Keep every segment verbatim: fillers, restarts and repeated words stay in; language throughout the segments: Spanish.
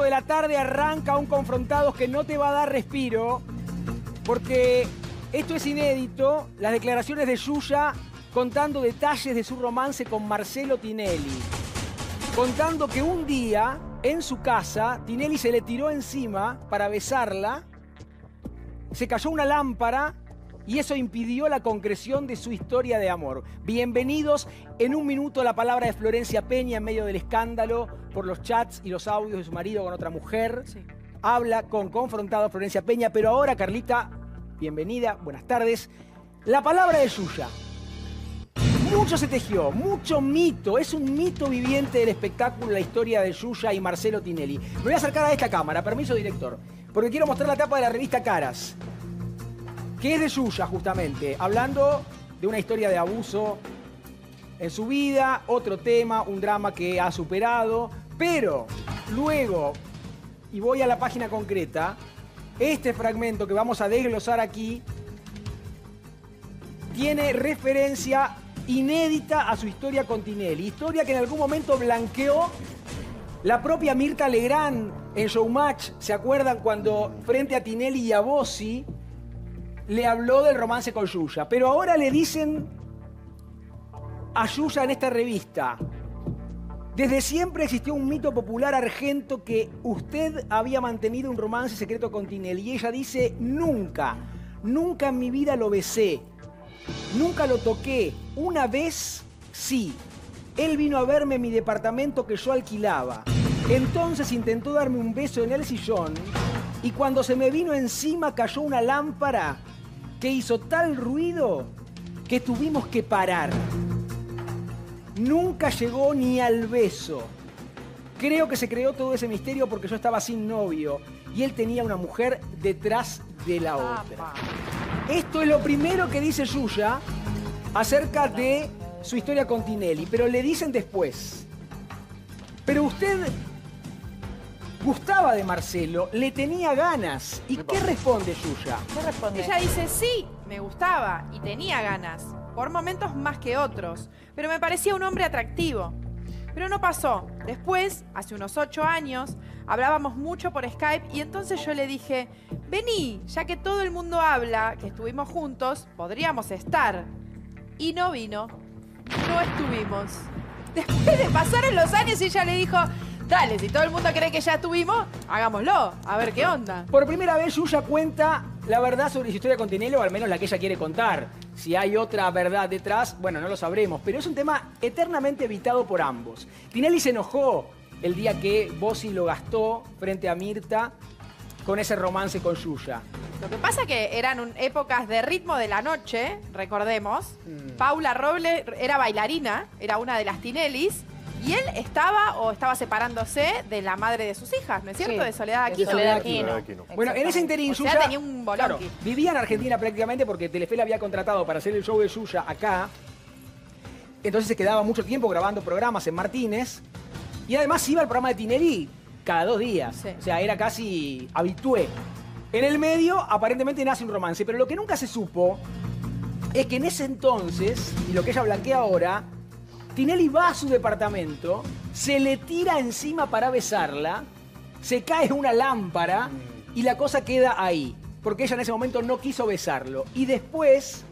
de la tarde arranca un Confrontados que no te va a dar respiro, porque esto es inédito, las declaraciones de Yuya contando detalles de su romance con Marcelo Tinelli. Contando que un día, en su casa, Tinelli se le tiró encima para besarla, se cayó una lámpara y eso impidió la concreción de su historia de amor. Bienvenidos. En un minuto la palabra de Florencia Peña en medio del escándalo por los chats y los audios de su marido con otra mujer. Sí. Habla con Confrontados Florencia Peña, pero ahora, Carlita, bienvenida, buenas tardes. La palabra de Yuya. Mucho se tejió, mucho mito. Es un mito viviente del espectáculo, la historia de Yuya y Marcelo Tinelli. Me voy a acercar a esta cámara, permiso, director, porque quiero mostrar la tapa de la revista Caras, que es de Yuya, justamente, hablando de una historia de abuso en su vida, otro tema, un drama que ha superado, pero luego, y voy a la página concreta, este fragmento que vamos a desglosar aquí tiene referencia inédita a su historia con Tinelli, historia que en algún momento blanqueó la propia Mirta Legrand en Showmatch. ¿Se acuerdan cuando frente a Tinelli y a Bossi le habló del romance con Yuya? Pero ahora le dicen a Yuya en esta revista: desde siempre existió un mito popular argento que usted había mantenido un romance secreto con Tinelli. Y ella dice: nunca, nunca en mi vida lo besé, nunca lo toqué. Una vez sí, él vino a verme en mi departamento que yo alquilaba. Entonces intentó darme un beso en el sillón y cuando se me vino encima cayó una lámpara que hizo tal ruido que tuvimos que parar. Nunca llegó ni al beso. Creo que se creó todo ese misterio porque yo estaba sin novio y él tenía una mujer detrás de la otra. Esto es lo primero que dice Yuya acerca de su historia con Tinelli, pero le dicen después: pero usted gustaba de Marcelo, le tenía ganas. ¿Y qué responde Yuya? ¿Qué responde? Ella dice: sí, me gustaba y tenía ganas, por momentos más que otros, pero me parecía un hombre atractivo. Pero no pasó. Después, hace unos ocho años, hablábamos mucho por Skype y entonces yo le dije: vení, ya que todo el mundo habla, que estuvimos juntos, podríamos estar. Y no vino. No estuvimos. Después de pasar los años, ella le dijo: dale, si todo el mundo cree que ya estuvimos, hagámoslo, a ver qué onda. Por primera vez Yuya cuenta la verdad sobre su historia con Tinelli, o al menos la que ella quiere contar. Si hay otra verdad detrás, bueno, no lo sabremos, pero es un tema eternamente evitado por ambos. Tinelli se enojó el día que Bossi lo gastó frente a Mirta con ese romance con Yuya. Lo que pasa que eran un, épocas de ritmo de la noche, recordemos. Mm. Paula Roble era bailarina, era una de las Tinellis. Y él estaba o estaba separándose de la madre de sus hijas, ¿no es cierto? Sí, de Soledad Aquino. De Soledad Aquino. Aquino. Bueno, en ese interín, o sea, Yuya tenía un bolonqui. Claro, vivía en Argentina prácticamente porque Telefe la había contratado para hacer el show de Yuya acá. Entonces se quedaba mucho tiempo grabando programas en Martínez. Y además iba al programa de Tinelli cada dos días. Sí. O sea, era casi habitué. En el medio, aparentemente nace un romance. Pero lo que nunca se supo es que en ese entonces, y lo que ella blanquea ahora, Tinelli va a su departamento, se le tira encima para besarla, se cae una lámpara y la cosa queda ahí. Porque ella en ese momento no quiso besarlo. Y después,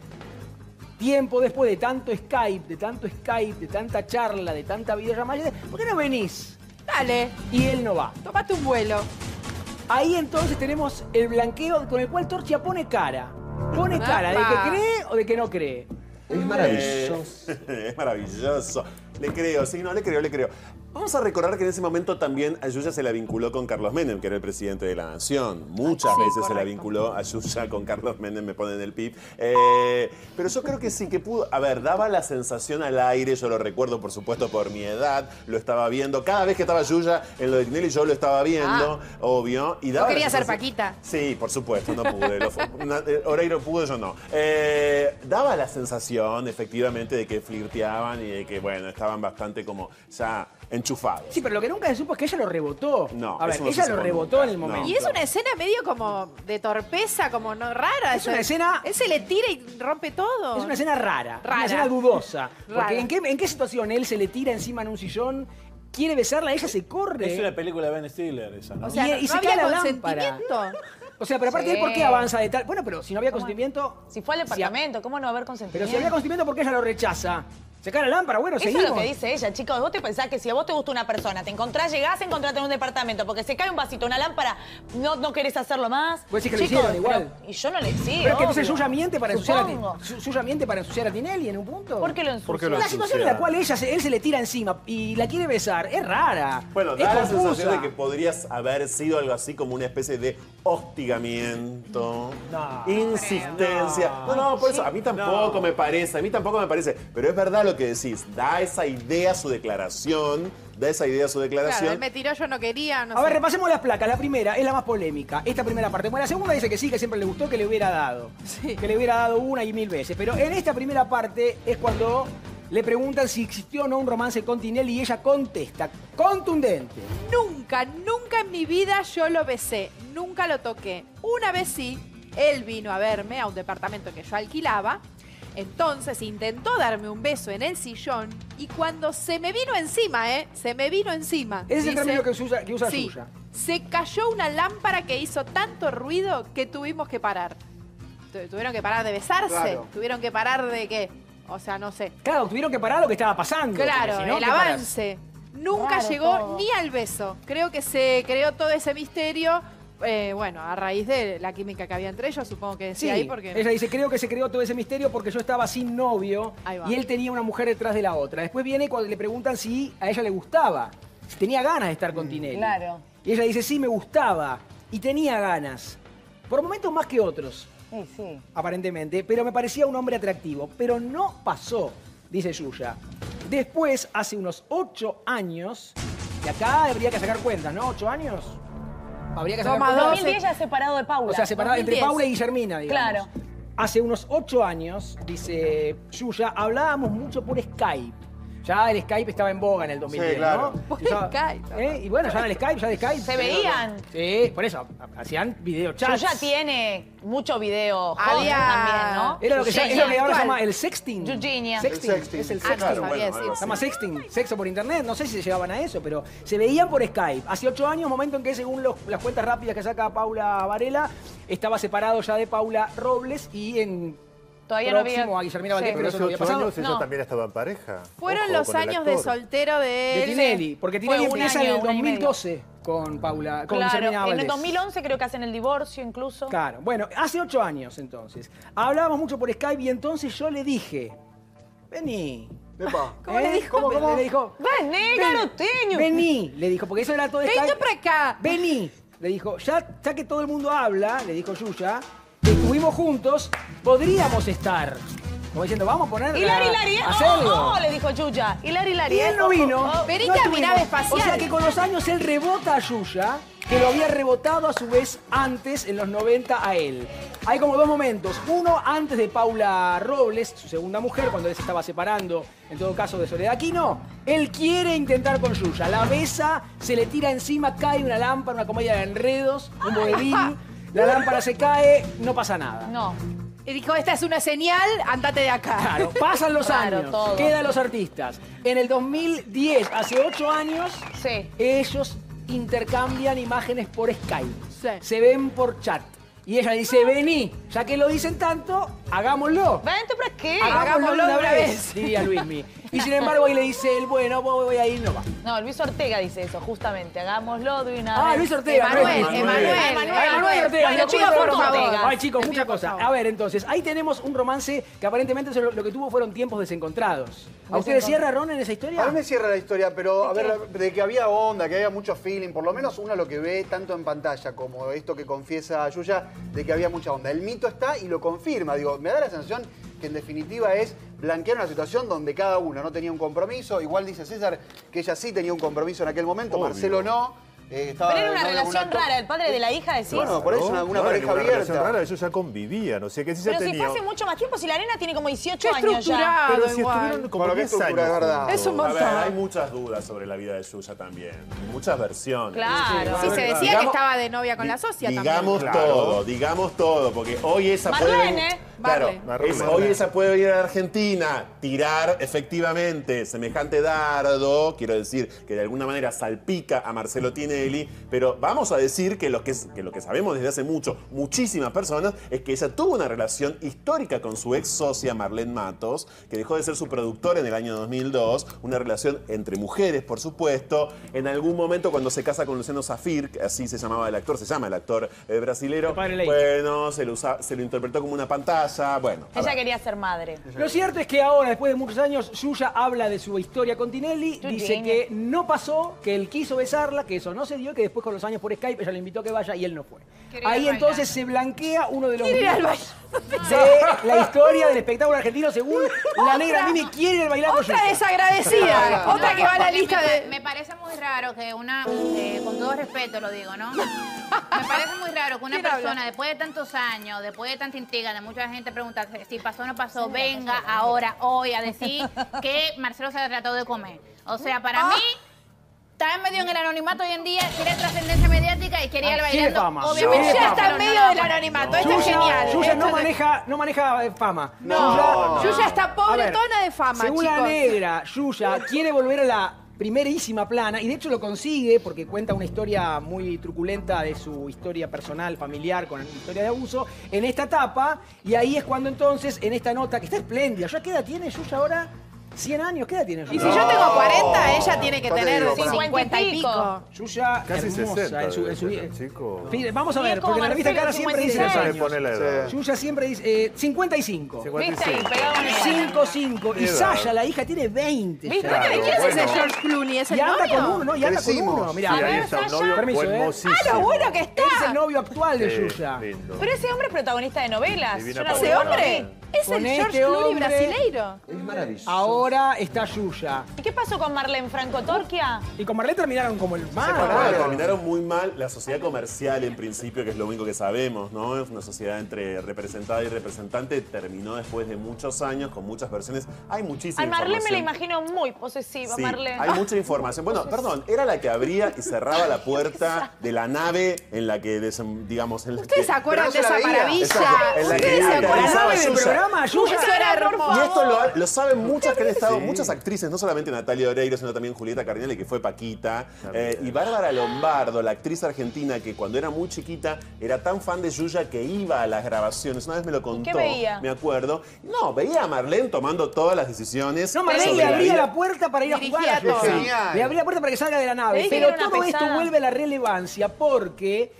tiempo después de tanto Skype, de tanto Skype, de tanta charla, de tanta videollamada, ¿por qué no venís? Dale. Y él no va. Tómate un vuelo. Ahí entonces tenemos el blanqueo con el cual Torchia pone cara. Pone cara de que cree o de que no cree. Es maravilloso. Eh, es maravilloso. Le creo, sí, no, le creo, le creo. Vamos a recordar que en ese momento también a Yuya se la vinculó con Carlos Menem, que era el presidente de la Nación. Muchas sí, veces correcto. Se la vinculó a Yuya con Carlos Menem, me ponen el pip. Eh, pero yo creo que sí, que pudo... A ver, daba la sensación al aire, yo lo recuerdo, por supuesto, por mi edad, lo estaba viendo. Cada vez que estaba Yuya en lo de Tinelli, yo lo estaba viendo, ah. obvio. Y daba ¿No quería sensación... ser Paquita? Sí, por supuesto, no pude. Lo... Oreiro pudo, yo no. Eh, daba la sensación, efectivamente, de que flirteaban y de que, bueno, estaban bastante como ya... enchufado. Sí, pero lo que nunca se supo es que ella lo rebotó. No, a ver, no ella lo rebotó nunca. en el momento. Y es una escena medio como de torpeza, como no rara. Es una escena... Él se le tira y rompe todo. Es una escena rara, rara. Una escena dudosa. Rara. Porque ¿en qué, ¿en qué situación él se le tira encima en un sillón quiere besarla, ella se corre. Es una película de Ben Stiller esa, ¿no? O sea, Y- ¿no, y no se había cae la lámpara. consentimiento? O sea, pero aparte Sí. de él, ¿por qué avanza de tal? Bueno, pero si no había consentimiento... Si fue al si ha- departamento, ¿cómo no va a haber Pero consentimiento? si había consentimiento, ¿por qué ella lo rechaza? Se cae la lámpara, bueno, Eso seguimos. es lo que dice ella, chicos. Vos te pensás que si a vos te gusta una persona, te encontrás, llegás a encontrarte en un departamento porque se cae un vasito, una lámpara, no, no querés hacerlo más. Vos decís que lo Chicos, hicieron igual. pero- y yo no le sí, Pero es que entonces obvio. Yuya miente para ensuciar a, Supongo. Ti- Su- Yuya miente para ensuciar a Tinelli en un punto. ¿Por qué lo ensució? ¿Por qué lo La ensucia? situación en la cual ella se- él se le tira encima y la quiere besar es rara. Bueno, es da la confusa. sensación de que podrías haber sido algo así como una especie de hostigamiento, No, insistencia. No, no, por eso a mí tampoco me parece, a mí tampoco me parece. Pero es verdad lo que decís, da esa idea su declaración, da esa idea su declaración. Claro, él me tiró, yo no quería, no A ver, sé. repasemos las placas. La primera es la más polémica. Esta primera parte. Bueno, la segunda dice que sí, que siempre le gustó, que le hubiera dado. Sí. Que le hubiera dado una y mil veces. Pero en esta primera parte es cuando le preguntan si existió o no un romance con Tinelli y ella contesta, contundente. Nunca, nunca en mi vida yo lo besé, nunca lo toqué. Una vez sí, él vino a verme a un departamento que yo alquilaba, entonces intentó darme un beso en el sillón y cuando se me vino encima, ¿eh? Se me vino encima. Ese es el dice, término que usa, que usa sí, Yuya. se cayó una lámpara que hizo tanto ruido que tuvimos que parar. Tu- Tuvieron que parar de besarse, Claro. tuvieron que parar de qué, o sea, no sé. Claro, tuvieron que parar lo que estaba pasando. Claro, porque si no, el ¿qué paras? avance. Nunca Raro llegó todo. ni al beso. Creo que se creó todo ese misterio, eh, bueno, a raíz de la química que había entre ellos, supongo que Sí, decía ahí, porque... ella dice, creo que se creó todo ese misterio porque yo estaba sin novio Ahí va. y él tenía una mujer detrás de la otra. Después viene cuando le preguntan si a ella le gustaba, si tenía ganas de estar con Tinelli. Claro. Y ella dice, sí, me gustaba y tenía ganas. Por momentos más que otros, Sí, sí. aparentemente, pero me parecía un hombre atractivo. Pero no pasó, dice Yuya. Después, hace unos ocho años, y acá habría que sacar cuentas, ¿no? ¿Ocho años? Habría que sacar Toma cuentas. dos. dos mil diez ya separado de Paula. O sea, separada entre dos mil diez. Paula y Guillermina, digamos. Claro. Hace unos ocho años, dice Yuya, hablábamos mucho por Skype. Ya el Skype estaba en boga en el dos mil diez, Sí, claro. ¿no? Por Y ya- Skype. ¿eh? Y bueno, ya en el Skype, ya de Skype. Se veían. Sí, por eso, hacían videochats. Yuya tiene mucho video hot Había- también, ¿no? Era lo que, ya- es lo que ahora se ¿Cuál? llama el sexting. Eugenia. Sexting. El sexting. Es el Ah, no sexting. sabía bueno, decir. algo Se llama sexting, sexo por internet, no sé si se llevaban a eso, pero se veían por Skype. Hace ocho años, momento en que según los- las cuentas rápidas que saca Paula Varela, estaba separado ya de Paula Robles y en Todavía no próximo había... a Guillermina Sí. Valdés, Pero eso hace no había ocho pasado. años ella No. también estaba en pareja. Fueron Ojo, los con el años de actor. soltero de De él. Tinelli, porque Fue Tinelli un empieza año, en el un año y dos mil medio. doce con Paula, con Claro, Guillermina en Valdés. el dos mil once creo que hacen el divorcio incluso. Claro, bueno, hace ocho años entonces. Hablábamos mucho por Skype y entonces yo le dije, vení. Epa. ¿Cómo le dijo? ¿Cómo, cómo? Le dijo, Vení, "Ven, garoteño". Vení, le dijo, porque eso era todo Skype. ¡Vente para acá! Vení, le dijo, ya, ya que todo el mundo habla, le dijo Yuya, que estuvimos juntos, podríamos estar. Como diciendo, vamos a poner Hilari, a, Hilari, a oh, hacerlo. oh, le dijo Yuya. Hilari, Hilari. Y él no vino. Oh, oh. Venite no a mi estuvimos. nave espacial. O sea que con los años él rebota a Yuya, que lo había rebotado a su vez antes, en los noventa, a él. Hay como dos momentos. Uno antes de Paula Robles, su segunda mujer, cuando él se estaba separando, en todo caso, de Soledad Aquino. Él quiere intentar con Yuya. La besa, se le tira encima, cae una lámpara, una comedia de enredos, un vodevil. La lámpara se cae, no pasa nada. No. Y dijo, esta es una señal, andate de acá. Claro, pasan los Claro, años, todo. quedan los artistas. En el dos mil diez, hace ocho años, Sí. ellos intercambian imágenes por Skype. Sí. Se ven por chat. Y ella dice, vení, ya que lo dicen tanto, hagámoslo. Vente para qué. Hagámoslo de una una vez, vez. diría Luismi. Y sin embargo ahí le dice él, bueno, voy a ir, no va. No, Luis Ortega dice eso, justamente. Hagámoslo de una Ah, vez. Luis Ortega. Emanuel, no es- Emanuel, Emanuel, Emanuel Ortega. Bueno, no chicos, puedo por hablar. favor. Ay, chicos, Te muchas pido, por cosas. favor. A ver, entonces, ahí tenemos un romance que aparentemente eso lo lo que tuvo fueron tiempos desencontrados. ¿A ustedes cierra Ron en esa historia? A mí me cierra la historia, pero a ¿De ver, de que había onda, que había mucho feeling, por lo menos uno lo que ve tanto en pantalla como esto que confiesa Yuya, de que había mucha onda. El mito está y lo confirma, digo, me da la sensación que en definitiva es blanquear una situación donde cada uno no tenía un compromiso, igual dice César que ella sí tenía un compromiso en aquel momento, Obvio. Marcelo no. Eh, estaba, Pero era una no, relación una to- rara, el padre de la hija, decís. Bueno, por eso una, una No, pareja era una relación abierta. rara, ellos ya convivían, o sea que sí ya Pero si tenía... fue hace mucho más tiempo, si la nena tiene como dieciocho Qué años ya. estructurado Pero si igual. estuvieron como Bueno, qué diez estructura, años es verdad. juntos. Es un A ver, montón. hay muchas dudas sobre la vida de Yuya también. Muchas versiones. Claro. Sí, se decía Digamos- que estaba de novia con la Di- socia Digamos también. Claro. todo, digamos todo, porque hoy esa puede Marlene, venir- ¿eh? Claro, Marlene. es- Marlene. hoy esa puede venir a la Argentina, tirar efectivamente semejante dardo, quiero decir que de alguna manera salpica a Marcelo Tinelli, pero vamos a decir que lo que, es- que lo que sabemos desde hace mucho, muchísimas personas, es que ella tuvo una relación histórica con su ex socia Marlene Matos, que dejó de ser su productora en el año dos mil dos, una relación entre mujeres, por supuesto. En algún momento cuando se casa con Luciano Zafir, que así se llamaba el actor, se llama el actor eh, brasilero, El padre Leite. bueno, se lo, usa- se lo interpretó como una pantalla, bueno. a Ella ver. quería ser madre. Lo cierto es que ahora, después de muchos años, Yuya habla de su historia con Tinelli, Yuya. dice que no pasó, que él quiso besarla, que eso no se dio, que después con los años por Skype ella le invitó a que vaya y él no fue. Quiere ir al Ahí bailando. entonces se blanquea uno de los Quiere ir al mitos de la historia del espectáculo argentino según la negra Mimi quiere ir al bailando Otra Yuya. desagradecida. No, Otra que va a la porque lista me, de... Me parece muy raro que una, eh, con todo respeto lo digo, ¿no? Me parece muy raro que una ¿Quién habla? persona, después de tantos años, después de tanta intriga, de mucha gente pregunta si pasó o no pasó, venga ahora, hoy, a decir que Marcelo se ha tratado de comer. O sea, para Ah. mí, está en medio en el anonimato hoy en día, quiere trascendencia mediática y quería ir Ah, quiere bailando. fama. Obviamente, Yuya está pero en no medio la del vamos a- anonimato. Esto es Yuya, genial. Yuya no Esto es- maneja, no maneja eh, fama. No, Yuya- Yuya está A ver, pobretona de fama, según la chicos. negra, Yuya quiere volver a la primerísima plana y de hecho lo consigue porque cuenta una historia muy truculenta de su historia personal, familiar, con historia de abuso en esta etapa y ahí es cuando entonces en esta nota que está espléndida, ¿ya qué edad tiene Yuya ahora? cien años, ¿qué edad tiene Yuya? Y si yo tengo cuarenta, ella tiene que Ya te tener digo, pará. cincuenta y pico. Yuya Casi hermosa sesenta en su, en debe su ser, chico. Fíjate, vamos a Sí, ver, es como porque en la revista Marcelo, Cara siempre dice los cincuenta y Se seis. años. pone la edad. Yuya siempre dice eh, cincuenta y cinco. cincuenta y ¿Viste? cinco. Pegado en el- cinco cinco. Y Edad. Sasha, la hija, tiene veinte. ¿Viste? ya. ¿Quién es ese bueno. George Clooney? ¿Es el Y anda novio? con uno, ¿no? Y anda con Crecimos. uno. Mirá, Sí, ahí ver, está un Sasha. novio Permiso, ¿eh? buenísimo. ¡Ah, lo bueno que está! es el novio actual de Sí, Yuya. lindo. Pero ese hombre es protagonista de novelas. Divina Yo no Paola. Ese recuerdo. hombre es Con el este George Clooney hombre- brasileiro. Es maravilloso. Ahora está Yuya. ¿Y qué pasó con Marlene Franco Torquia? Y con Marlene terminaron como el Bueno, mal. terminaron muy mal la sociedad comercial en principio, que es lo único que sabemos, ¿no? Es una sociedad entre representada y representante, terminó después de muchos años con muchas versiones. Hay muchísima A Marlene me la información. imagino muy posesiva, Sí, Marlene. hay mucha información. Bueno, perdón, era la que abría y cerraba la puerta de la nave en la que, desem- digamos, en la ¿Ustedes se que... acuerdan Pero de no esa se la veía. maravilla? Exacto, en la que ¿Ustedes se aterrizaba acuerdan? La nave del Yuya. programa, Yuya. Eso era hermoso. Y esto lo, lo saben muchas que han estado, muchas actrices, no solamente Natalia Oreiro, sino también Julieta Cardinale, que fue Paquita, eh, y Bárbara Lombardo, la actriz argentina que cuando era muy chiquita era tan fan de Yuya que iba a las grabaciones. Una vez me lo contó, qué veía? me acuerdo. No, veía a Marlene tomando todas las decisiones. No, Marlene sobre le abría vida. la puerta para ir a Dirigía jugar a todo. Yuya. Genial. Le abría la puerta para que salga de la Le nave. dije que Pero era una todo esto pesada. vuelve a la relevancia porque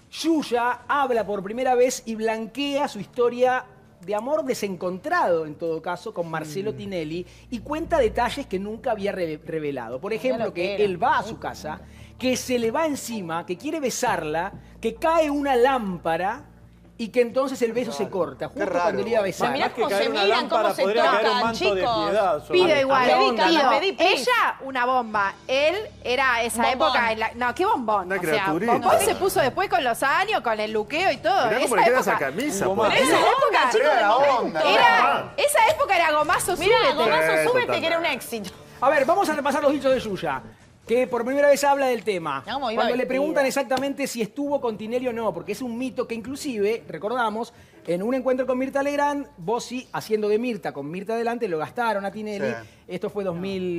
Yuya habla por primera vez y blanquea su historia de amor desencontrado, en todo caso, con Marcelo Tinelli y cuenta detalles que nunca había re- revelado. Por ejemplo, lo que que era. él va a su casa, que se le va encima, que quiere besarla, que cae una lámpara y que entonces el beso se corta, justo raro. cuando le iba a Pero besar. mirá Más que cómo caer se una miran, lámpara, cómo se podría caer un tocan, manto de chicos. piedad sobre- Pido igual, Pedí, pido. Carla, pedí, please. Ella, una bomba. Él era esa Bombón. época... en la- no, qué bombón. Una o sea, criaturita. bombón se puso después con los años, con el luqueo y todo. Mirá cómo esa le queda época, esa camisa. Un por Pero gomazo. esa Dios. época, Chico, Era de la momento. onda. era, esa época era gomazo Mirá, súbete. Gomazo, Sí, súbete, total. que era un éxito. A ver, vamos a repasar los dichos de Yuya, que por primera vez habla del tema. Vamos, iba Cuando le vestida. preguntan exactamente si estuvo con Tinelli o no, porque es un mito que inclusive, recordamos, en un encuentro con Mirta Legrand, Bossi, haciendo de Mirta, con Mirta adelante, lo gastaron a Tinelli. Sí. Esto fue dos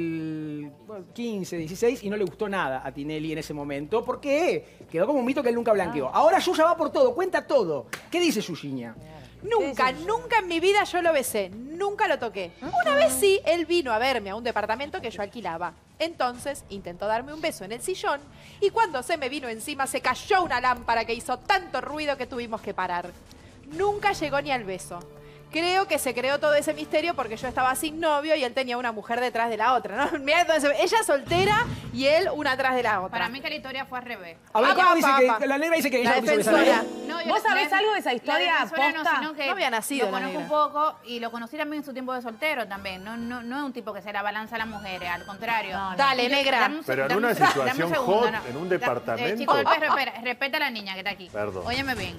mil quince, dieciséis, y no le gustó nada a Tinelli en ese momento, porque quedó como un mito que él nunca blanqueó. Ah. Ahora Yuya va por todo, cuenta todo. ¿Qué dice Yuyiña? Nunca, nunca en mi vida yo lo besé, nunca lo toqué. Una vez sí, él vino a verme a un departamento que yo alquilaba. Entonces intentó darme un beso en el sillón y cuando se me vino encima se cayó una lámpara que hizo tanto ruido que tuvimos que parar. Nunca llegó ni al beso. Creo que se creó todo ese misterio porque yo estaba sin novio y él tenía una mujer detrás de la otra, ¿no? Mirá, entonces, ella soltera y él una atrás de la otra. Para mí que la historia fue al revés. A ver, Apa, ¿cómo dice apa, que la negra dice que ella La no quiso besar a defensora. él? No, yo ¿Vos la- sabés la- algo de esa historia la defensora posta? No, sino que No había nacido lo la conozco negra. un poco y lo conocí también en su tiempo de soltero también. No, no, no es un tipo que se la balanza a las mujeres, al contrario. No, no. Dale, Y yo- negra. dame un Pero en dame una un- dame un situación segundo, hot, no. en un Da- departamento. Eh, chico, respeta, respeta, respeta a la niña que está aquí. Perdón. Óyeme bien.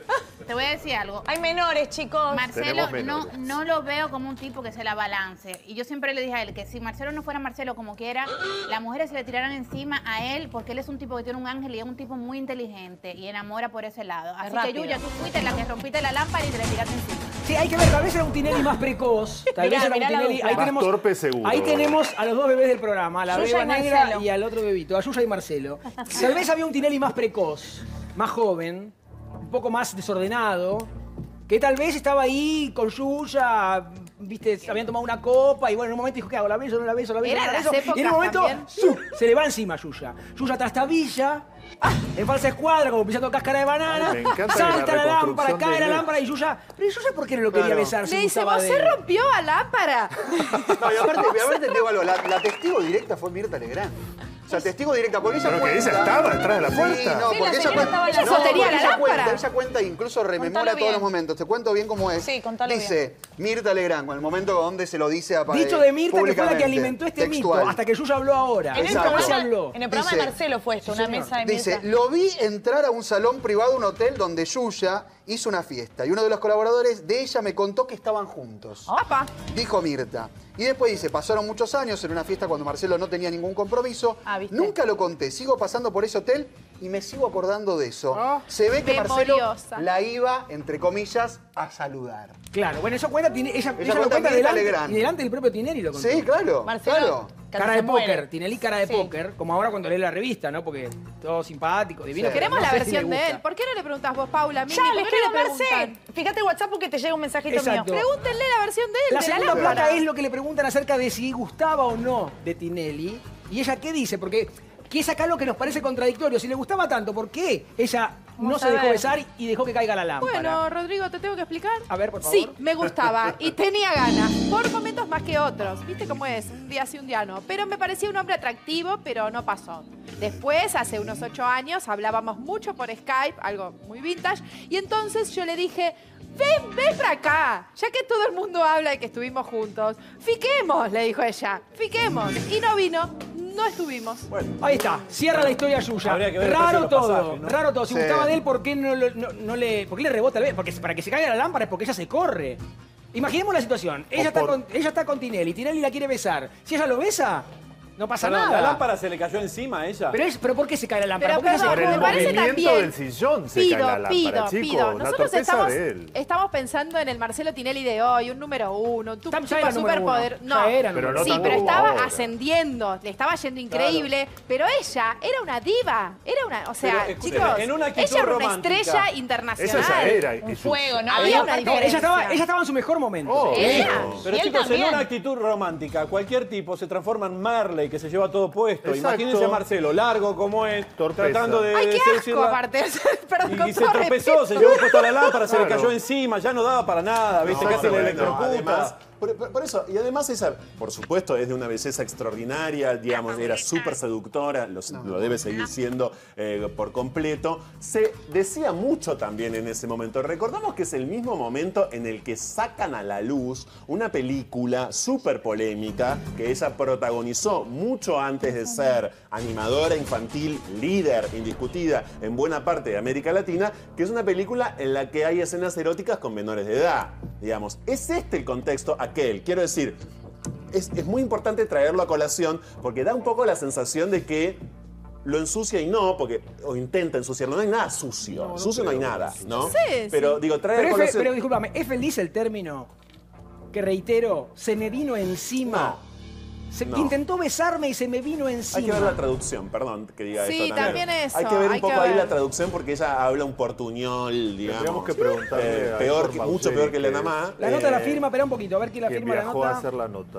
Te voy a decir algo. Hay menores, chicos. Marcelo Tenemos no, menores. no lo veo como un tipo que se la balance. Y yo siempre le dije a él que si Marcelo no fuera Marcelo como quiera, las mujeres se le tiraran encima a él porque él es un tipo que tiene un ángel y es un tipo muy inteligente y enamora por ese lado. Así que rápido. Yuya, tú fuiste la que rompiste la lámpara y te la tiraste encima. Sí, hay que ver, tal vez era un Tinelli más precoz. Tal Mirá, vez era un mirá la Tinelli. dupla. Ahí Más tenemos, torpe seguro. ahí tenemos a los dos bebés del programa, a la Yuya beba y negra Marcelo. y al otro bebito, a Yuya y Marcelo. Tal vez había un Tinelli más precoz, más joven, un poco más desordenado, que tal vez estaba ahí con Yuya, viste, habían tomado una copa y bueno, en un momento dijo, ¿qué hago? ¿La beso, no la beso, la beso, Eran no la las beso? Y en un épocas momento, también. ¡zu! Se le va encima Yuya. Yuya trastabilla, en falsa escuadra, como pisando cáscara de banana, Ay, me encanta salta la la lámpara, reconstrucción cae de la Inés. lámpara y Yuya, pero Yuya ¿por qué no lo quería Claro. besar? Se Le dice, gustaba ¿vos de se él. rompió a lámpara? No, y aparte, y aparte te digo algo, la, la testigo directa fue Mirta Legrand. O sea, testigo directa, porque ella Pero que cuenta... ella estaba detrás de la Sí, puerta. no, Sí, porque la ella señora cuenta... estaba en la no, sala. sostenía porque la ella lámpara. cuenta, ella cuenta, incluso rememora Contalo todos bien. los momentos. Te cuento bien cómo es. Sí, contalo Dice, Mirta Legrand, con el momento donde se lo dice a Dicho de Mirta, que fue la que públicamente, alimentó este textual. mito, hasta que Yuya habló ahora. En el Exacto. Después se programa, habló. en el programa Dice- de Marcelo fue esto, Sí, una señor. mesa de Dice, Mirta. lo vi entrar a un salón privado de un hotel donde Yuya hizo una fiesta y uno de los colaboradores de ella me contó que estaban juntos. Apa. Dijo Mirta. Y después dice, pasaron muchos años en una fiesta cuando Marcelo no tenía ningún compromiso. Ah, ¿viste? Nunca lo conté, sigo pasando por ese hotel y me sigo acordando de eso. Oh, Se ve que Marcelo memoriosa. la iba, entre comillas, a saludar. Claro, bueno, eso cuenta, tiene- ella, ella lo cuenta cuenta Mirta delante, Legrand. y delante del propio Tinelli lo contó. Sí, claro, Marcelo, claro. casi Cara se de muere. póker, Tinelli cara de Sí. póker, como ahora cuando lee la revista, ¿no? Porque todo simpático, divino. Sí. pero Queremos no la sé si versión le de gusta. él. ¿Por qué no le preguntas vos, Paula? Mimi? Ya, ¿Por le qué escribo no a le Marcelo. preguntan? Fíjate el WhatsApp porque te llega un mensajito Exacto. mío. Pregúntenle la versión de él, La de la segunda lámpara. placa es lo que le preguntan acerca de si gustaba o no de Tinelli. ¿Y ella qué dice? Porque que es acá lo que nos parece contradictorio. Si le gustaba tanto, ¿por qué ella no Vamos se a dejó ver. besar y dejó que caiga la lámpara? Bueno, Rodrigo, ¿te tengo que explicar? A ver, por favor. Sí, me gustaba y tenía ganas, por momentos más que otros. ¿Viste cómo es? Un día sí, un día no. Pero me parecía un hombre atractivo, pero no pasó. Después, hace unos ocho años, hablábamos mucho por Skype, algo muy vintage, y entonces yo le dije, ven, ven para acá, ya que todo el mundo habla de que estuvimos juntos. Fiquemos, le dijo ella, fiquemos. Y no vino, no estuvimos. Ahí está, cierra la historia suya. Habría que ver Raro los todo, pasajes, ¿no? raro todo. Si Sí. gustaba de él, ¿por qué no, lo- no- no le, por qué le rebota el beso? Porque para que se caiga la lámpara es porque ella se corre. Imaginemos la situación. Ella, está, por- con, ella está con Tinelli, Tinelli la quiere besar. Si ella lo besa, no pasa Perdón, nada. ¿la lámpara se le cayó encima a ella? Pero, es, pero ¿por qué se cae la lámpara? Pero ¿Por qué ella se perdón, Por corre? el me parece movimiento también- del sillón se Pido, cae la lámpara, pido, chico. pido. Una Nosotros torpeza estamos, de él. estamos pensando en el Marcelo Tinelli de hoy, un número uno, un tu- Tam- ya tipo era número superpoder. uno, No, ya era Pero número no sí, uno. pero tampoco estaba ahora. ascendiendo, le estaba yendo increíble, pero ella era una diva, era una, o sea, Pero, escúcheme, chicos, en una actitud ella era una romántica. estrella Eso internacional. ya era. Un y su- fuego, ¿no? Había una No, diferencia. ella estaba, ella estaba en su mejor momento. Oh, Ella. Pero Y él chicos, en también. una actitud romántica, cualquier tipo se transforma en Marley, que se lleva todo puesto. Exacto. Imagínense a Marcelo, largo como es, Torpeza. tratando de, Ay, de qué asco, seducirla. aparte. Perdón, con Y, y se todo tropezó, respeto. se llevó puesto a la lámpara, se le Claro. cayó encima, ya no daba para nada, ¿viste? No, Casi pero le bueno, electrocuta. además, por, por- por eso, y además ella, por supuesto, es de una belleza extraordinaria, digamos, era súper seductora, lo, lo debe seguir siendo eh, por completo. Se decía mucho también en ese momento. Recordamos que es el mismo momento en el que sacan a la luz una película súper polémica que ella protagonizó mucho antes de ser animadora infantil, líder indiscutida en buena parte de América Latina, que es una película en la que hay escenas eróticas con menores de edad. Digamos, es este el contexto aquel. Quiero decir, es, es muy importante traerlo a colación porque da un poco la sensación de que lo ensucia y no, porque, o intenta ensuciarlo. No hay nada sucio. sucio no hay nada, ¿no? Sí, Pero sí. digo, trae a Pero, es fe- colación. pero discúlpame, ¿es feliz el término que reitero? Se me vino encima. Se, No. Intentó besarme y se me vino encima. Hay que ver la traducción, perdón que diga Sí, esto también eso, Hay que ver un hay que poco ahí ver. la traducción porque ella habla un portuñol, digamos. Tendríamos que preguntarle eh, a peor, Héctor que- mucho Mauseri, peor que que- Elena Má. La nota la Eh, firma, espera un poquito, a ver quién la Quien firma la viajó a nota. hacer la nota, ¿eh?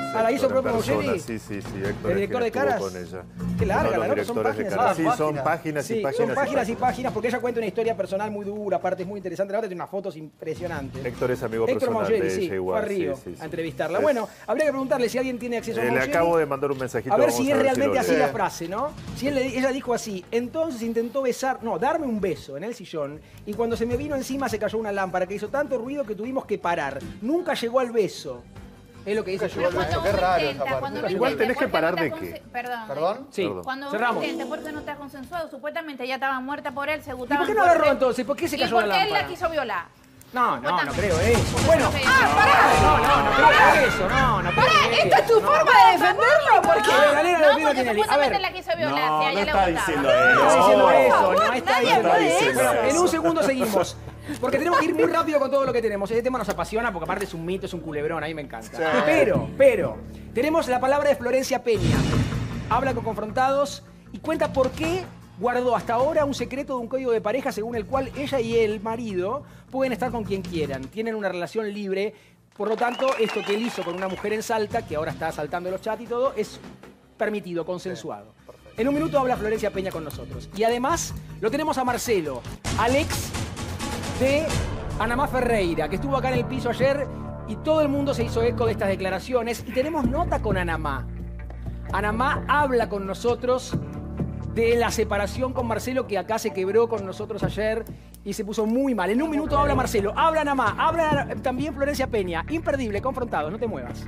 Ah, la hizo Héctor en propio persona. Bocelli. Sí, sí, sí. Héctor ¿El es director quien de estuvo Caras? con ella. Qué larga, Uno de la los nota, son directores de páginas. Caras. Ah, Sí, son páginas. páginas y Sí, páginas. son páginas y páginas, porque ella cuenta una historia personal muy dura, aparte es muy interesante. La nota tiene unas fotos impresionantes. Héctor es amigo Héctor personal Maugeri, de sí, ella igual. fue a Río sí, sí, sí. a entrevistarla. Es- Bueno, habría que preguntarle si alguien tiene acceso a Eh, le Maugeri. acabo de mandar un mensajito. A ver vamos si es realmente lo así lee. la frase, ¿no? Si él le- ella dijo así, entonces intentó besar, no, darme un beso en el sillón y cuando se me vino encima se cayó una lámpara que hizo tanto ruido que tuvimos que parar. Nunca llegó al beso. Es lo que dice Nunca llegó Julia. al beso. Cuando Qué uno raro intenta, esa parte. cuando uno Igual intenta, tenés que ¿por qué parar no de está qué? conse- Perdón. ¿Perdón? Sí, Perdón. Cuando cerramos. uno intenta, ¿por qué no está consensuado? Supuestamente ella estaba muerta por él, se ¿Y gustaban. por qué no fuerte. agarró entonces? ¿Por qué se Y cayó la porque él lámpara? la quiso violar. No, no, no Supuestamente. creo eso. Porque Bueno, eso es lo que ah, dice. pará. No, no, no creo eso, no, no creo eso. ¿Esta es tu No. forma de defenderlo? ¿Por qué? A ver, Galera, No, Delfina porque Tinelli. A supuestamente ver, la quiso violar, No, si a no ella está le diciendo gustaba. no está eso. diciendo Por eso, favor, no está nadie diciendo puede eso. eso. Bueno, en un segundo seguimos. Porque tenemos que ir muy rápido con todo lo que tenemos. Este tema nos apasiona porque aparte es un mito, es un culebrón, a mí me encanta. Sí. Pero, pero, tenemos la palabra de Florencia Peña. Habla con Confrontados y cuenta por qué guardó hasta ahora un secreto de un código de pareja según el cual ella y el marido pueden estar con quien quieran. Tienen una relación libre. Por lo tanto, esto que él hizo con una mujer en Salta, que ahora está saltando los chats y todo, es permitido, consensuado. En un minuto habla Florencia Peña con nosotros. Y además lo tenemos a Marcelo, Alex de Anamá Ferreira, que estuvo acá en el piso ayer y todo el mundo se hizo eco de estas declaraciones. Y tenemos nota con Anamá. Anamá habla con nosotros de la separación con Marcelo, que acá se quebró con nosotros ayer y se puso muy mal. En un minuto habla Marcelo, habla Anamá, habla también Florencia Peña. Imperdible, Confrontados, no te muevas.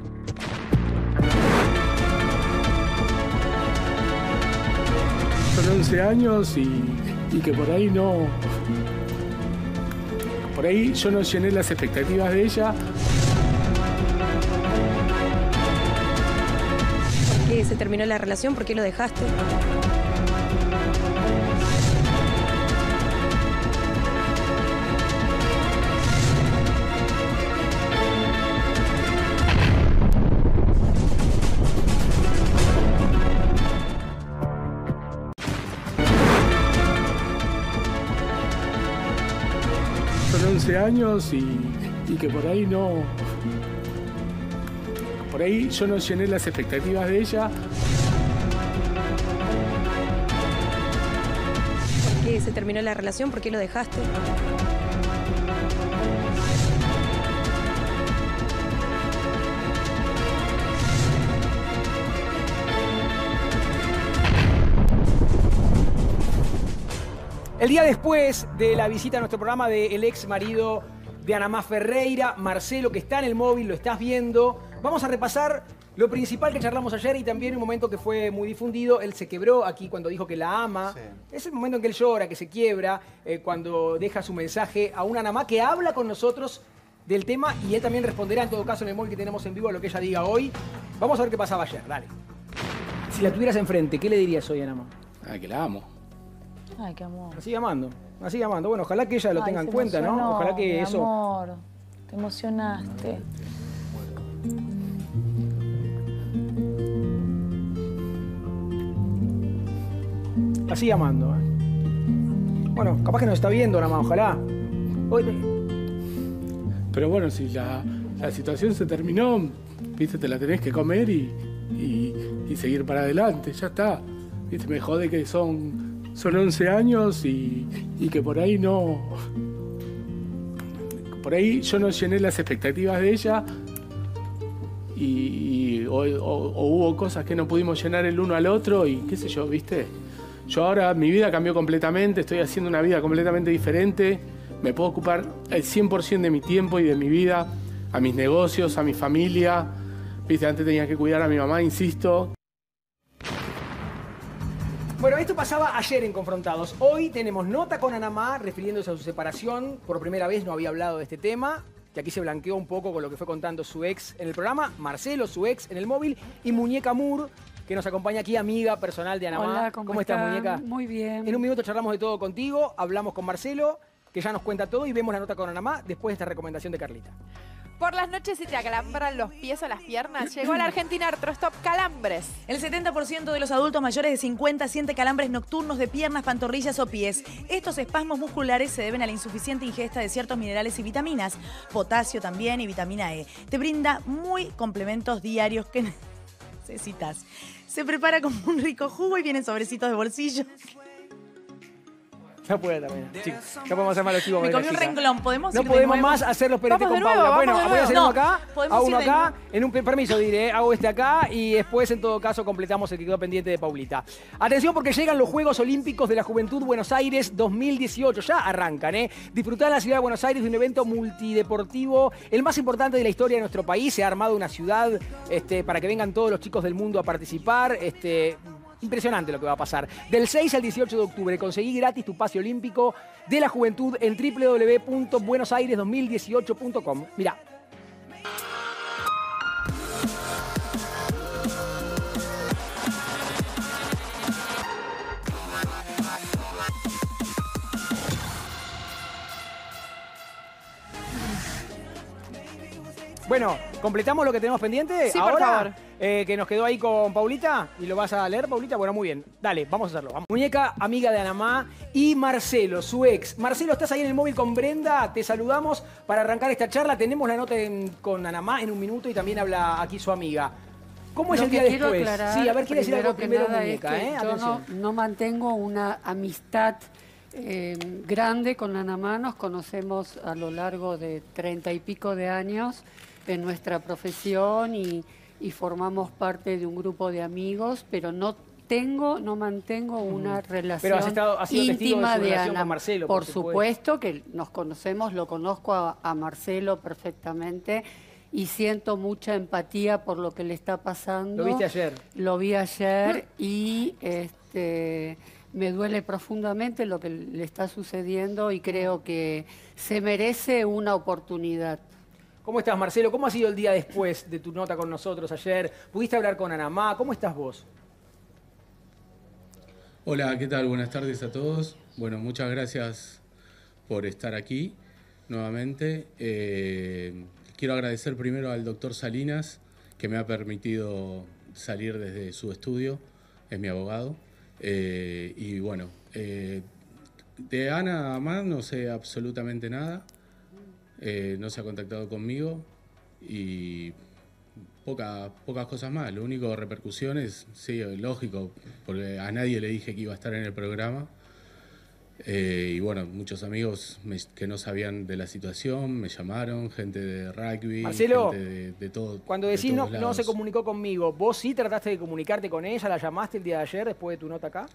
Son once años y, y que por ahí no... Por ahí yo no llené las expectativas de ella. ¿Por qué se terminó la relación? ¿Por qué lo dejaste? Son once años y, y que por ahí no... Por ahí yo no llené las expectativas de ella. ¿Por qué se terminó la relación? ¿Por qué lo dejaste? El día después de la visita a nuestro programa del ex marido de Anamá Ferreira, Marcelo, que está en el móvil, lo estás viendo, vamos a repasar lo principal que charlamos ayer y también un momento que fue muy difundido. Él se quebró aquí cuando dijo que la ama. Sí. Es el momento en que él llora, que se quiebra, eh, cuando deja su mensaje a una Anamá que habla con nosotros del tema y él también responderá en todo caso en el móvil que tenemos en vivo a lo que ella diga hoy. Vamos a ver qué pasaba ayer, dale. Si la tuvieras enfrente, ¿qué le dirías hoy a Anamá? Ay, que la amo. Ay, qué amor. La sigue amando, la sigue amando. Bueno, ojalá que ella lo Ay, tenga en se cuenta, ¿no? emocionó, Ojalá que mi eso... amor, te emocionaste. La sigue amando. ¿eh? Bueno, capaz que nos está viendo nada más, ojalá. Hoy- Pero bueno, si la, la situación se terminó, viste, te la tenés que comer y, y, y seguir para adelante, ya está. Viste, me jode que son, son once años y, y que por ahí no... Por ahí yo no llené las expectativas de ella y, y- o, o- o hubo cosas que no pudimos llenar el uno al otro y qué sé yo, viste. Yo ahora, mi vida cambió completamente, estoy haciendo una vida completamente diferente. Me puedo ocupar el cien por ciento de mi tiempo y de mi vida, a mis negocios, a mi familia. Viste, antes tenía que cuidar a mi mamá, insisto. Bueno, esto pasaba ayer en Confrontados. Hoy tenemos nota con Anamá refiriéndose a su separación. Por primera vez no había hablado de este tema, que aquí se blanqueó un poco con lo que fue contando su ex en el programa, Marcelo, su ex en el móvil, y Muñeca Moore, que nos acompaña aquí, amiga personal de Anamá. Hola, ¿cómo, estás, están? Muñeca? Muy bien. En un minuto charlamos de todo contigo, hablamos con Marcelo, que ya nos cuenta todo, y vemos la nota con Anamá después de esta recomendación de Carlita. Por las noches si te acalambran los pies o las piernas, llegó a la Argentina Artrostop Calambres. El setenta por ciento de los adultos mayores de cincuenta siente calambres nocturnos de piernas, pantorrillas o pies. Estos espasmos musculares se deben a la insuficiente ingesta de ciertos minerales y vitaminas, potasio también y vitamina E. Te brinda muy complementos diarios que necesitas. Se prepara como un rico jugo y vienen sobrecitos de bolsillo. Ya puede también, chicos. Ya podemos hacer malos chivos. Me comí un renglón, ¿podemos No ir de podemos nuevo? más hacer los peretes Vamos con de nuevo, Paula. Bueno, vamos de voy a hacer nuevo. uno acá, No, podemos hago ir uno de acá, nuevo. en un permiso diré, hago este acá y después en todo caso completamos el que quedó pendiente de Paulita. Atención porque llegan los Juegos Olímpicos de la Juventud Buenos Aires dos mil dieciocho. Ya arrancan, ¿eh? Disfrutar en la ciudad de Buenos Aires de un evento multideportivo, el más importante de la historia de nuestro país. Se ha armado una ciudad este, para que vengan todos los chicos del mundo a participar. Este, Impresionante lo que va a pasar. Del seis al dieciocho de octubre conseguí gratis tu pase olímpico de la juventud en doble u doble u doble u punto buenos aires dos mil dieciocho punto com. Mirá. Bueno, ¿completamos lo que tenemos pendiente? Sí, por ahora, favor. Eh, que nos quedó ahí con Paulita. ¿Y lo vas a leer, Paulita? Bueno, muy bien. Dale, vamos a hacerlo. Vamos. Muñeca, amiga de Anamá y Marcelo, su ex. Marcelo, ¿estás ahí en el móvil con Brenda? Te saludamos para arrancar esta charla. Tenemos la nota en- con Anamá en un minuto y también habla aquí su amiga. ¿Cómo es Lo el que día quiero después? aclarar, Sí, a ver, quiere decir algo que primero, nada, Muñeca, es que ¿eh? yo no, Atención. no mantengo una amistad eh, grande con Anamá. Nos conocemos a lo largo de treinta y pico de años en nuestra profesión y, y formamos parte de un grupo de amigos, pero no tengo, no mantengo una relación Pero has estado- has sido testigo de íntima su de, relación Ana. con Marcelo, por, por supuesto. supuesto que nos conocemos, lo conozco a, a Marcelo perfectamente y siento mucha empatía por lo que le está pasando. Lo viste ayer. Lo vi ayer y este, me duele profundamente lo que le está sucediendo y creo que se merece una oportunidad. ¿Cómo estás, Marcelo? ¿Cómo ha sido el día después de tu nota con nosotros ayer? ¿Pudiste hablar con Anamá? ¿Cómo estás vos? Hola, ¿qué tal? Buenas tardes a todos. Bueno, muchas gracias por estar aquí nuevamente. Eh, quiero agradecer primero al doctor Salinas, que me ha permitido salir desde su estudio, es mi abogado. Eh, y bueno, eh, de Ana nada más no sé absolutamente nada. Eh, no se ha contactado conmigo y poca, pocas cosas más. Lo único, repercusiones, sí, lógico, porque a nadie le dije que iba a estar en el programa. Eh, y bueno, muchos amigos me- que no sabían de la situación me llamaron, gente de rugby, Marcelo, gente de, de todo. Cuando de decís no, todos no lados. se comunicó conmigo, ¿vos sí trataste de comunicarte con ella? ¿La llamaste el día de ayer después de tu nota acá?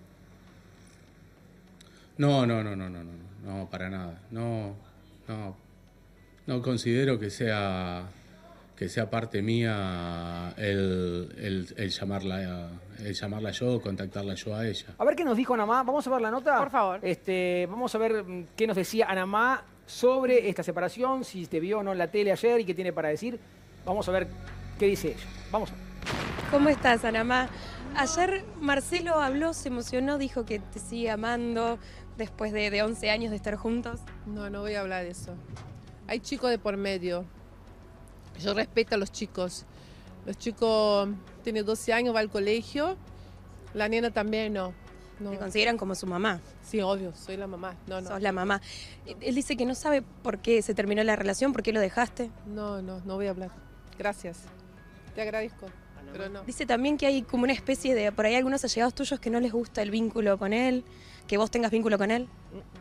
No, no, no, no, no, no, no, para nada. No, no, no considero que sea que sea parte mía el, el, el llamarla el llamarla yo, contactarla yo a ella. A ver qué nos dijo Anamá. Vamos a ver la nota. Por favor. Este, vamos a ver mm, qué nos decía Anamá sobre esta separación, si te vio o no en la tele ayer y qué tiene para decir. Vamos a ver qué dice ella. Vamos a ver. ¿Cómo estás, Anamá? Ayer Marcelo habló, se emocionó, dijo que te sigue amando después de, de once años de estar juntos. No, no voy a hablar de eso. Hay chicos de por medio. Yo respeto a los chicos. Los chicos tienen doce años, va al colegio. La nena también no. no. Te consideran como su mamá. Sí, obvio, soy la mamá. No, no. Sos la mamá. Él dice que no sabe por qué se terminó la relación, por qué lo dejaste. No, no, no voy a hablar. Gracias. Te agradezco. Pero no. Dice también que hay como una especie de, por ahí algunos allegados tuyos que no les gusta el vínculo con él, que vos tengas vínculo con él.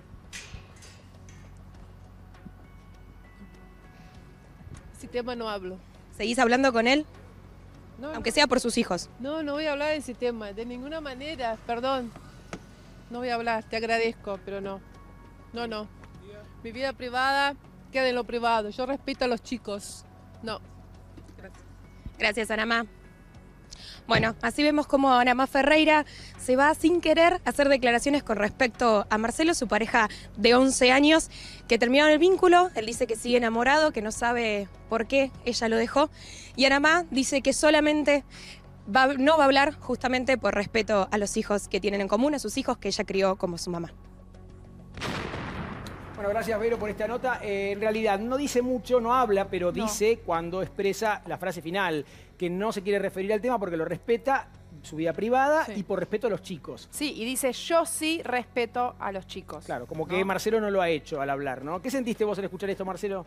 Ese tema no hablo. ¿Seguís hablando con él? No, Aunque no. sea por sus hijos. No, no voy a hablar de ese tema. De ninguna manera. Perdón. No voy a hablar. Te agradezco, pero no. No, no. Mi vida privada queda en lo privado. Yo respeto a los chicos. No. Gracias. Gracias, Anamá. Bueno, así vemos cómo Anamá Ferreira se va sin querer a hacer declaraciones con respecto a Marcelo, su pareja de once años, que terminaron el vínculo. Él dice que sigue enamorado, que no sabe por qué ella lo dejó. Y Anamá dice que solamente va, no va a hablar justamente por respeto a los hijos que tienen en común, a sus hijos que ella crió como su mamá. Bueno, gracias Vero por esta nota. Eh, en realidad no dice mucho, no habla, pero No. dice cuando expresa la frase final, que no se quiere referir al tema porque lo respeta su vida privada Sí. y por respeto a los chicos. Sí, y dice, yo sí respeto a los chicos. Claro, como ¿no? que Marcelo no lo ha hecho al hablar, ¿no? ¿Qué sentiste vos al escuchar esto, Marcelo?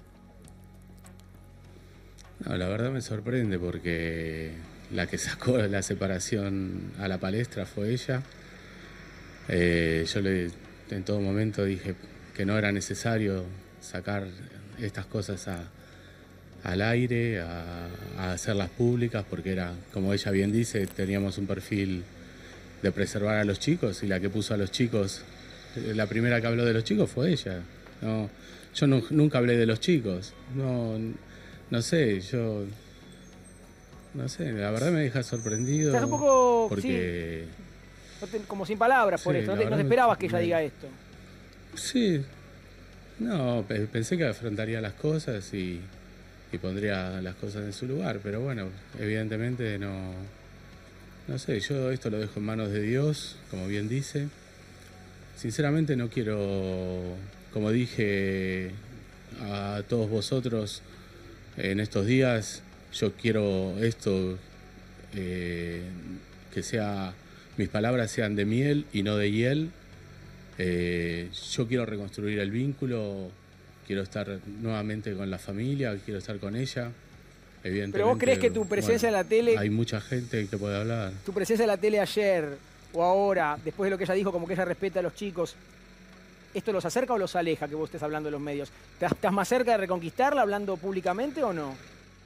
No, la verdad me sorprende porque la que sacó la separación a la palestra fue ella. Eh, yo le, en todo momento dije que no era necesario sacar estas cosas a, al aire, a, a hacerlas públicas, porque era, como ella bien dice, teníamos un perfil de preservar a los chicos y la que puso a los chicos, la primera que habló de los chicos fue ella. No, yo no, nunca hablé de los chicos. No, no sé, yo... No sé, la verdad me deja sorprendido. Estás un poco, porque... No te- como sin palabras por Sí, esto, no la te, no te verdad esperabas me- que ella me- diga esto. Sí, no, pe- pensé que afrontaría las cosas y, y pondría las cosas en su lugar, pero bueno, evidentemente no, no sé, yo esto lo dejo en manos de Dios, como bien dice. Sinceramente no quiero, como dije a todos vosotros en estos días, yo quiero esto, eh, que sea, mis palabras sean de miel y no de hiel. Eh, yo quiero reconstruir el vínculo, quiero estar nuevamente con la familia, quiero estar con ella. Evidentemente, Pero vos crees que tu presencia en la tele- Hay mucha gente que puede hablar. Tu presencia en la tele ayer o ahora, después de lo que ella dijo, como que ella respeta a los chicos, ¿esto los acerca o los aleja que vos estés hablando en los medios? ¿Estás estás más cerca de reconquistarla hablando públicamente o no?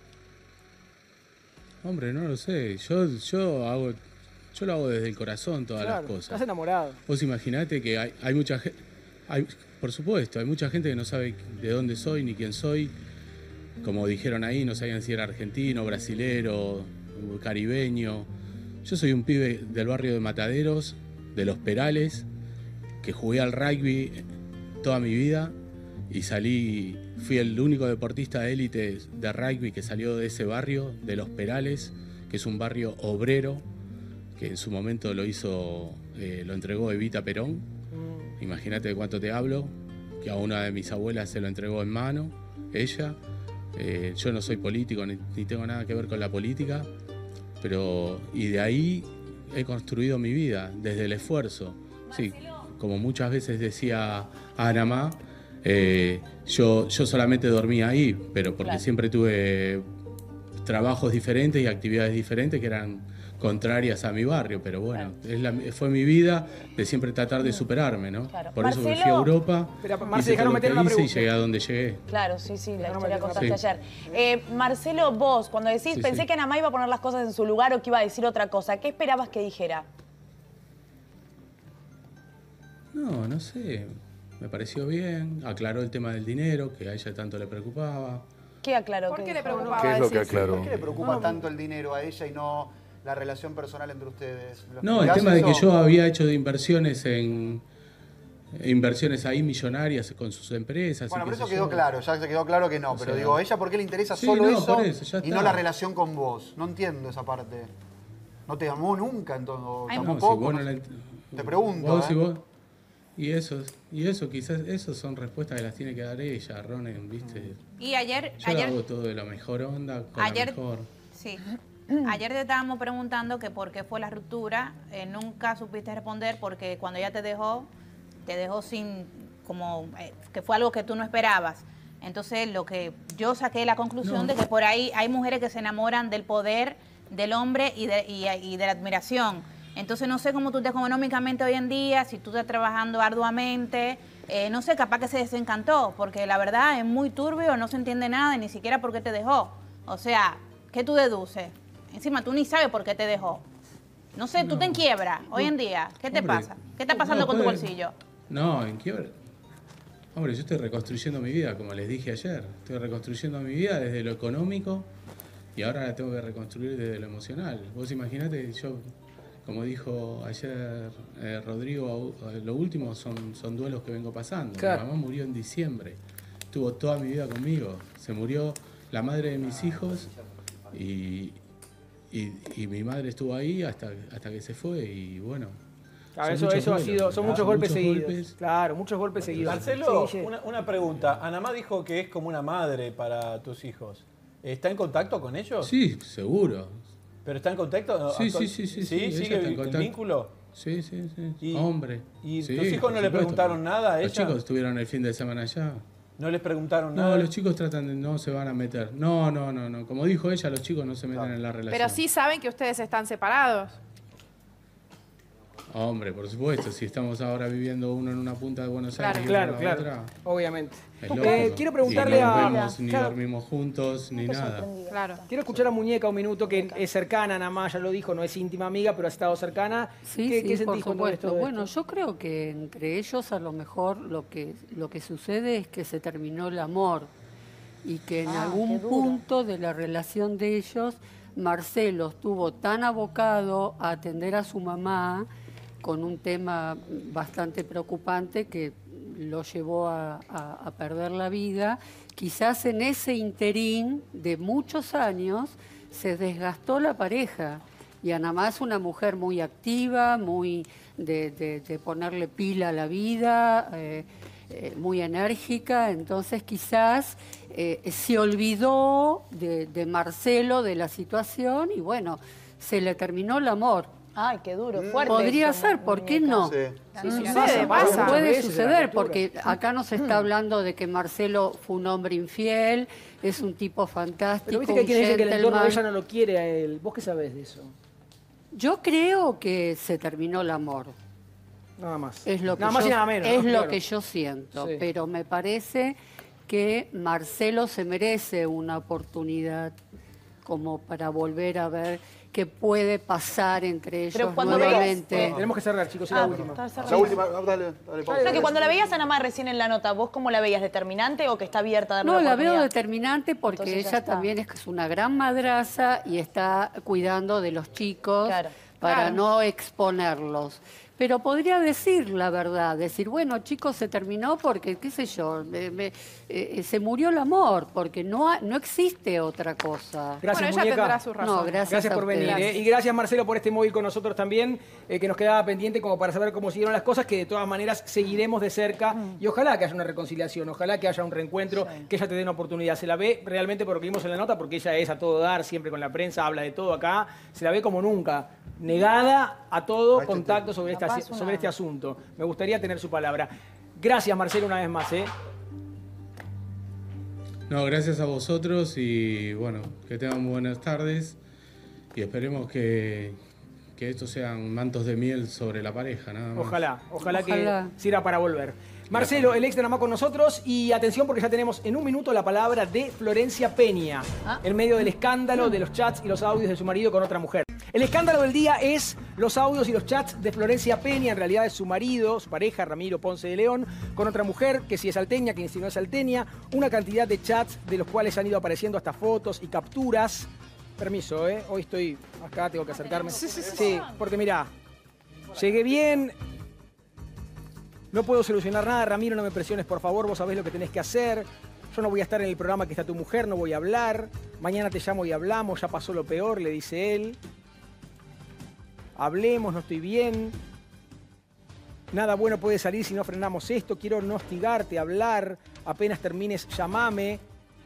Hombre, no lo sé. Yo, yo hago, yo lo hago desde el corazón todas Claro, las cosas. estás enamorado. Vos imaginate que hay, hay mucha gente, hay, por supuesto, hay mucha gente que no sabe de dónde soy ni quién soy. Como dijeron ahí, no sabían si era argentino, brasilero, caribeño. Yo soy un pibe del barrio de Mataderos, de Los Perales, que jugué al rugby toda mi vida y salí, fui el único deportista de élite de rugby que salió de ese barrio, de Los Perales, que es un barrio obrero, que en su momento lo hizo, eh, lo entregó Evita Perón. Imagínate de cuánto te hablo, que a una de mis abuelas se lo entregó en mano, ella. Eh, yo no soy político ni, ni tengo nada que ver con la política, pero y de ahí he construido mi vida, desde el esfuerzo. Sí, como muchas veces decía Anamá, eh, yo, yo solamente dormía ahí, pero porque Claro. siempre tuve trabajos diferentes y actividades diferentes que eran contrarias a mi barrio, pero bueno, es la- fue mi vida de siempre tratar de superarme, ¿no? Claro. Por eso me fui a Marcelo- Europa, Pero, Marce, hice dejaron todo lo meter que una hice y pregunta. llegué a donde llegué. Claro, sí, sí, la Déjame historia meter contaste una ayer. Eh, Marcelo, vos, cuando decís, Sí, pensé sí. que Anamá iba a poner las cosas en su lugar o que iba a decir otra cosa, ¿qué esperabas que dijera? No, no sé, me pareció bien, aclaró el tema del dinero, que a ella tanto le preocupaba. ¿Qué aclaró? ¿Por qué le dijo? preocupaba ¿Qué es lo que decir? aclaró? ¿Por qué le preocupa tanto el dinero a ella y no la relación personal entre ustedes? ¿Me lo No, el explicás tema de que eso? yo había hecho de inversiones en inversiones ahí millonarias con sus empresas. Bueno, y pero qué eso sé quedó yo. claro, ya se quedó claro que no. O Pero sea, digo, ¿a ella por qué le interesa sí, solo no, eso, por eso, ya y está. no la relación con vos? No entiendo esa parte. ¿No te amó nunca? Entonces, Ay, ¿te No, amó si poco? vos No no la sé. ent- Te pregunto, vos, ¿eh? si vos- y eso, y eso quizás, esos son respuestas que las tiene que dar ella, Ronen, ¿viste? Y ayer, Yo lo ayer, hago todo de la mejor onda, con Ayer- la mejor. sí. Ayer te estábamos preguntando que por qué fue la ruptura. Eh, nunca supiste responder porque cuando ella te dejó, te dejó sin, como, eh, que fue algo que tú no esperabas. Entonces, lo que yo saqué la conclusión No. de que por ahí hay mujeres que se enamoran del poder del hombre y de, y, y de la admiración. Entonces, no sé cómo tú estás económicamente hoy en día, si tú estás trabajando arduamente. Eh, no sé, capaz que se desencantó, porque la verdad es muy turbio, no se entiende nada, ni siquiera por qué te dejó. O sea, ¿qué tú deduces? Encima, tú ni sabes por qué te dejó. No sé, tú te en quiebra hoy en día. ¿Qué te Hombre, pasa? ¿Qué está pasando no, con tu puede- bolsillo? No, en quiebra. Hombre, yo estoy reconstruyendo mi vida, como les dije ayer. Estoy reconstruyendo mi vida desde lo económico y ahora la tengo que reconstruir desde lo emocional. Vos imaginate, yo, como dijo ayer eh, Rodrigo, lo último son, son duelos que vengo pasando. Claro. Mi mamá murió en diciembre. Estuvo toda mi vida conmigo. Se murió la madre de mis hijos y, y, y mi madre estuvo ahí hasta, hasta que se fue y bueno, Claro, Son eso, muchos eso ha duelos, sido, son ¿verdad? muchos golpes Muchos seguidos. golpes. Claro, muchos golpes seguidos. Marcelo, Sí, sí. una, una pregunta. Anamá dijo que es como una madre para tus hijos. ¿Está en contacto con ellos? Sí, seguro. ¿Pero está en contacto? Sí, sí, sí, sí. ¿Sí? ella ¿Sigue está en el contacto. vínculo? Sí, sí, sí. Y- Hombre. ¿Y Sí, tus hijos por no le supuesto. preguntaron nada a Los ella? chicos estuvieron el fin de semana allá. ¿No les preguntaron No, nada? los chicos tratan de, no se van a meter. No, no, no, no. Como dijo ella, los chicos no se meten en la relación. Pero sí saben que ustedes están separados. Hombre, por supuesto, si estamos ahora viviendo uno en una punta de Buenos Claro, Aires y claro, otro en la claro. otra, Obviamente. es Eh, lógico. quiero preguntarle y no a- nos vemos, ni Claro. dormimos juntos, ni nada. Claro. Quiero escuchar a Muñeca un minuto, que es cercana, nada más, ya lo dijo, no es íntima amiga, pero ha estado cercana. Sí, ¿Qué, sí, qué por sentís con todo supuesto. esto? de Bueno, esto? yo creo que entre ellos a lo mejor lo que, lo que sucede es que se terminó el amor y que en Ah, qué algún duro. punto de la relación de ellos, Marcelo estuvo tan abocado a atender a su mamá con un tema bastante preocupante que lo llevó a, a- a perder la vida. Quizás en ese interín de muchos años se desgastó la pareja. Y Anamá es una mujer muy activa, muy de, de- de ponerle pila a la vida, eh, eh, muy enérgica. Entonces quizás eh, se olvidó de, de Marcelo, de la situación, y bueno, se le terminó el amor. Ay, qué duro, fuerte. Podría eso, ser, ¿por qué no? Sí. Sí, Mm, sucede, pasa. Puede Veces la suceder, ruptura. porque acá no se está hablando de que Marcelo fue un hombre infiel, es un tipo fantástico, Pero viste que hay un quien dice que el entorno de gentleman. ella no lo quiere a él. ¿Vos qué sabés de eso? Yo creo que se terminó el amor. Nada más. Es lo que nada más yo, y nada menos. es ¿no? lo Claro. que yo siento, Sí. pero me parece que Marcelo se merece una oportunidad como para volver a ver qué puede pasar entre ellos Pero cuando nuevamente. veías- Tenemos que cerrar, chicos, es Ah, la última. está cerrado. La última, ah, dale, dale, pausa. No, que cuando la veías a Anamá recién en la nota, ¿vos cómo la veías? ¿Determinante o que está abierta a darle No, una la veo oportunidad? determinante porque Entonces ya ella está. también es que es una gran madraza y está cuidando de los chicos Claro. para Claro. no exponerlos. Pero podría decir la verdad, decir, bueno, chicos, se terminó porque, qué sé yo, me- me- eh, se murió el amor, porque no, ha- no existe otra cosa. Gracias, Bueno, ella muñeca. tendrá sus razones. No, gracias, Gracias a por venir. ustedes. ¿eh? Y gracias, Marcelo, por este móvil con nosotros también, eh, que nos quedaba pendiente como para saber cómo siguieron las cosas, que de todas maneras seguiremos de cerca. Y ojalá que haya una reconciliación, ojalá que haya un reencuentro, que ella te dé una oportunidad. Se la ve realmente, por lo que vimos en la nota, porque ella es a todo dar, siempre con la prensa, habla de todo acá, se la ve como nunca, negada a todo Ahí está, contacto sobre, esta, Capaz sobre una- este asunto. Me gustaría tener su palabra. Gracias, Marcelo, una vez más. ¿eh? No, gracias a vosotros y bueno, que tengan buenas tardes y esperemos que, que estos sean mantos de miel sobre la pareja, nada más. Ojalá, ojalá, Ojalá. que sirva para volver. Marcelo, el ex de Anamá con nosotros y atención porque ya tenemos en un minuto la palabra de Florencia Peña Ah. en medio del escándalo de los chats y los audios de su marido con otra mujer. El escándalo del día es los audios y los chats de Florencia Peña, en realidad es su marido, su pareja, Ramiro Ponce de León, con otra mujer, que si es salteña, que si no es salteña, una cantidad de chats de los cuales han ido apareciendo hasta fotos y capturas. Permiso, ¿eh? Hoy estoy acá, tengo que acercarme. Sí, sí, sí. Sí, porque mirá, llegué bien, no puedo solucionar nada, Ramiro, no me presiones, por favor, vos sabés lo que tenés que hacer. Yo no voy a estar en el programa que está tu mujer, no voy a hablar. Mañana te llamo y hablamos, ya pasó lo peor, le dice él. Hablemos, no estoy bien. Nada bueno puede salir si no frenamos esto. Quiero no hostigarte, hablar. Apenas termines, llamame.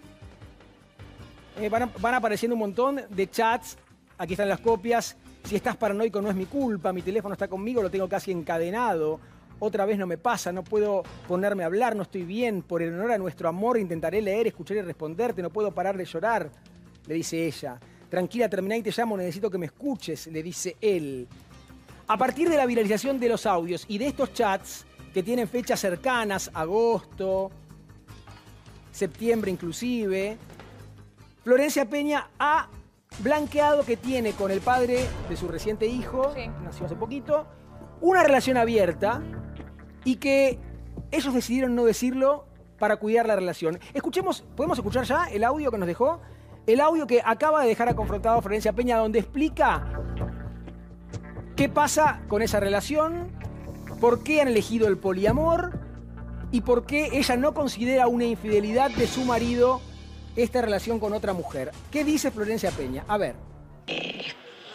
Eh, van, a- van apareciendo un montón de chats. Aquí están las copias. Si estás paranoico no es mi culpa. Mi teléfono está conmigo, lo tengo casi encadenado. Otra vez no me pasa, no puedo ponerme a hablar, no estoy bien. Por el honor a nuestro amor intentaré leer, escuchar y responderte. No puedo parar de llorar, le dice ella. Tranquila, terminá y te llamo, necesito que me escuches, le dice él. A partir de la viralización de los audios y de estos chats que tienen fechas cercanas, agosto, septiembre inclusive, Florencia Peña ha blanqueado que tiene con el padre de su reciente hijo, Sí. nació hace poquito, una relación abierta y que ellos decidieron no decirlo para cuidar la relación. Escuchemos, ¿podemos escuchar ya el audio que nos dejó? El audio que acaba de dejar a confrontado Florencia Peña, donde explica qué pasa con esa relación, por qué han elegido el poliamor y por qué ella no considera una infidelidad de su marido esta relación con otra mujer. ¿Qué dice Florencia Peña? A ver. Empecé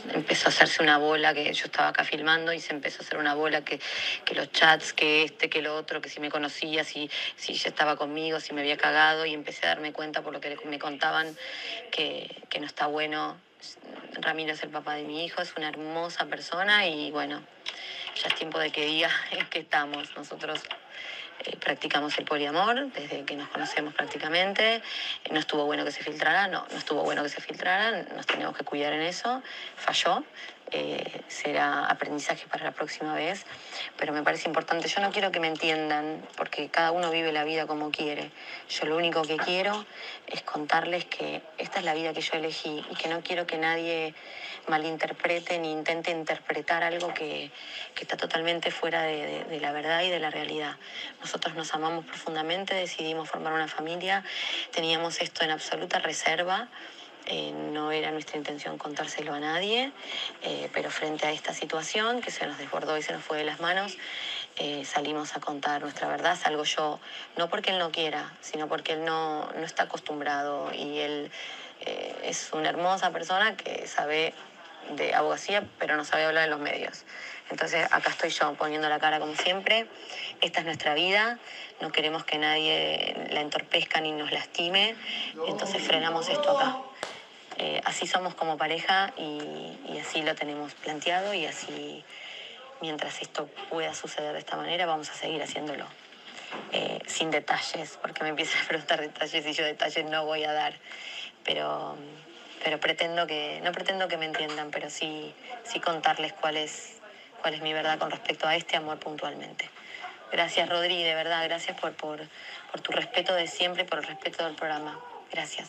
empezó a hacerse una bola, que yo estaba acá filmando y se empezó a hacer una bola que, que los chats, que este, que lo otro, que si me conocía, si, si ya estaba conmigo, si me había cagado, y empecé a darme cuenta por lo que me contaban que, que no está bueno. Ramiro es el papá de mi hijo, es una hermosa persona y bueno, ya es tiempo de que diga en qué estamos. Nosotros eh, practicamos el poliamor desde que nos conocemos prácticamente. Eh, no estuvo bueno que se filtrara, no, no estuvo bueno que se filtrara, nos tenemos que cuidar en eso, falló. Eh, será aprendizaje para la próxima vez, pero me parece importante. Yo no quiero que me entiendan, porque cada uno vive la vida como quiere. Yo lo único que quiero es contarles que esta es la vida que yo elegí y que no quiero que nadie malinterprete ni intente interpretar algo que, que está totalmente fuera de, de, de la verdad y de la realidad. Nosotros nos amamos profundamente, decidimos formar una familia, teníamos esto en absoluta reserva. Eh, no era nuestra intención contárselo a nadie, eh, pero frente a esta situación que se nos desbordó y se nos fue de las manos, eh, salimos a contar nuestra verdad. Salgo yo, no porque él no quiera, sino porque él no, no está acostumbrado y él eh, es una hermosa persona que sabe de abogacía, pero no sabe hablar en los medios. Entonces acá estoy yo poniendo la cara como siempre. Esta es nuestra vida, no queremos que nadie la entorpezca ni nos lastime, entonces frenamos esto acá. Eh, así somos como pareja y, y así lo tenemos planteado y así, mientras esto pueda suceder de esta manera, vamos a seguir haciéndolo. Eh, sin detalles, porque me empiezan a preguntar detalles y yo detalles no voy a dar. Pero, pero pretendo que, no pretendo que me entiendan, pero sí, sí contarles cuál es, cuál es mi verdad con respecto a este amor puntualmente. Gracias, Rodri, de verdad, gracias por, por, por tu respeto de siempre y por el respeto del programa. Gracias.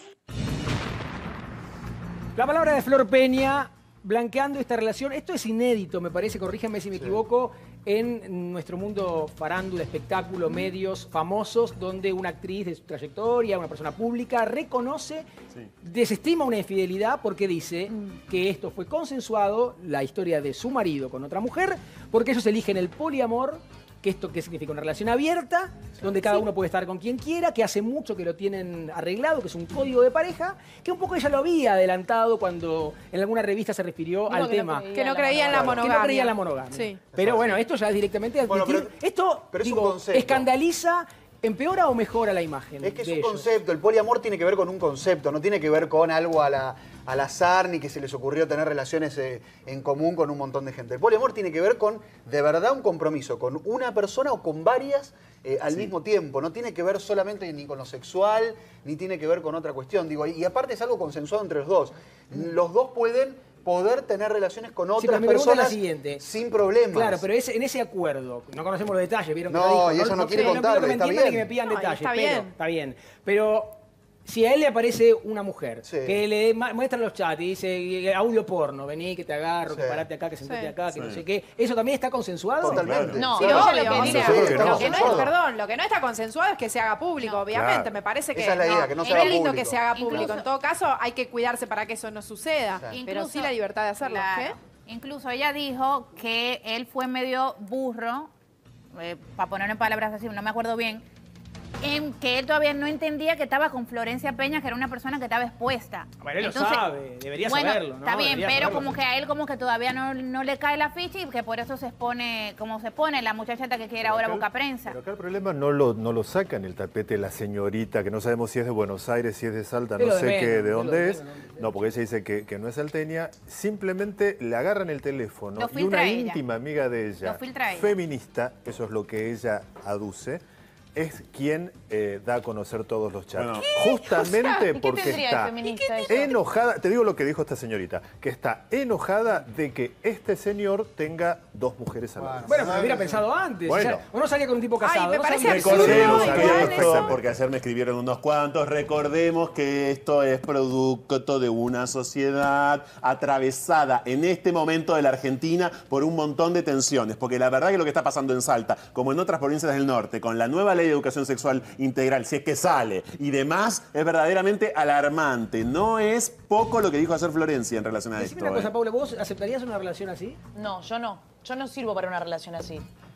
La palabra de Flor Peña, blanqueando esta relación. Esto es inédito, me parece, corríjame si me sí. equivoco, en nuestro mundo farándula, espectáculo, medios famosos, donde una actriz de su trayectoria, una persona pública, reconoce, sí. desestima una infidelidad porque dice mm. que esto fue consensuado, la historia de su marido con otra mujer, porque ellos eligen el poliamor, que esto que significa una relación abierta, donde cada sí. uno puede estar con quien quiera, que hace mucho que lo tienen arreglado, que es un código de pareja, que un poco ella lo había adelantado cuando en alguna revista se refirió no, al que tema. No que no creía en la monogamia. Que no creía en la monogamia. Sí. Pero bueno, esto ya es directamente admitir. Bueno, pero, esto, pero digo, escandaliza, empeora o mejora la imagen. Es que es un ellos. concepto, el poliamor tiene que ver con un concepto, no tiene que ver con algo a la... al azar, ni que se les ocurrió tener relaciones eh, en común con un montón de gente. El poliamor tiene que ver con, de verdad, un compromiso con una persona o con varias eh, al sí. mismo tiempo. No tiene que ver solamente ni con lo sexual, ni tiene que ver con otra cuestión. Digo, y aparte es algo consensuado entre los dos. Los dos pueden poder tener relaciones con otras sí, personas la siguiente. sin problemas. Claro, pero es, en ese acuerdo, no conocemos los detalles, ¿vieron? No, que dijo, y ella no, no quiere no, contar, no, está me bien. Que me pidan no, detalles, está pero, bien. Está bien. Pero si a él le aparece una mujer sí. que le muestra los chats y dice audio porno, vení que te agarro, sí. que parate acá, que sentate sí. acá, que sí. no sé qué, ¿eso también está consensuado? Totalmente. No, sí, no, no, lo, que, no, dice, no, lo, que no. no, que no es, perdón, lo que no está consensuado es que se haga público, claro. obviamente. Claro. Me parece que esa es la idea, no, que no se es haga lindo público. que se haga público. Incluso, en todo caso, hay que cuidarse para que eso no suceda, claro. pero Incluso, sí la libertad de hacerlo. Claro. ¿Qué? Incluso ella dijo que él fue medio burro, eh, para ponerlo en palabras así, no me acuerdo bien, en que él todavía no entendía que estaba con Florencia Peña, que era una persona que estaba expuesta. Bueno, él Entonces, lo sabe, debería bueno, saberlo, ¿no? Está bien, debería pero saberlo. como que a él como que todavía no, no le cae la ficha y que por eso se expone, como se pone la muchachita que quiere ahora buscar prensa. Pero acá el problema no lo, no lo saca en el tapete la señorita, que no sabemos si es de Buenos Aires, si es de Salta, no sé qué, de dónde es. No, porque ella dice que, que no es salteña. Simplemente le agarran el teléfono y una íntima amiga de ella, feminista, eso es lo que ella aduce, es quien eh, da a conocer todos los chats. Bueno, justamente o sea, porque está enojada, te digo lo que dijo esta señorita, que está enojada de que este señor tenga dos mujeres a la vez. Bueno, pero hubiera pensado antes. Bueno. O sea, uno salía con un tipo casado. Ay, me no parece Recordemos, absurdo, porque ayer me escribieron unos cuantos, recordemos que esto es producto de una sociedad atravesada en este momento de la Argentina por un montón de tensiones, porque la verdad que lo que está pasando en Salta, como en otras provincias del norte, con la nueva ley de educación sexual integral, si es que sale, y demás, es verdaderamente alarmante. No es poco lo que dijo ayer Florencia en relación a Decime esto. una cosa, ¿eh? Paula, ¿vos aceptarías una relación así? No, yo no. Yo no sirvo para una relación así.